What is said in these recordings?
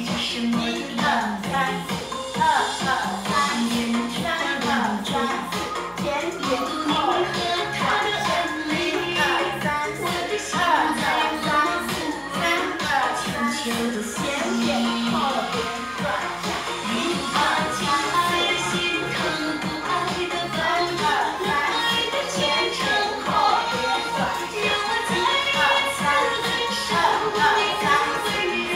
你就是我的样子。1、2、3、4，甜甜蜜蜜和他的甜蜜。我的心在请求的鲜艳，别乱讲。亲爱的心疼不爱的烦恼，爱的虔诚，别乱讲。让我再一次感受你的温柔。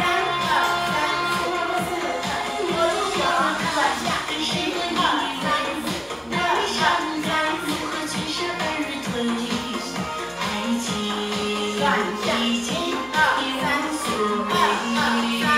我要看跟谁的你为伤如何取舍而退。爱情已经一无所谓。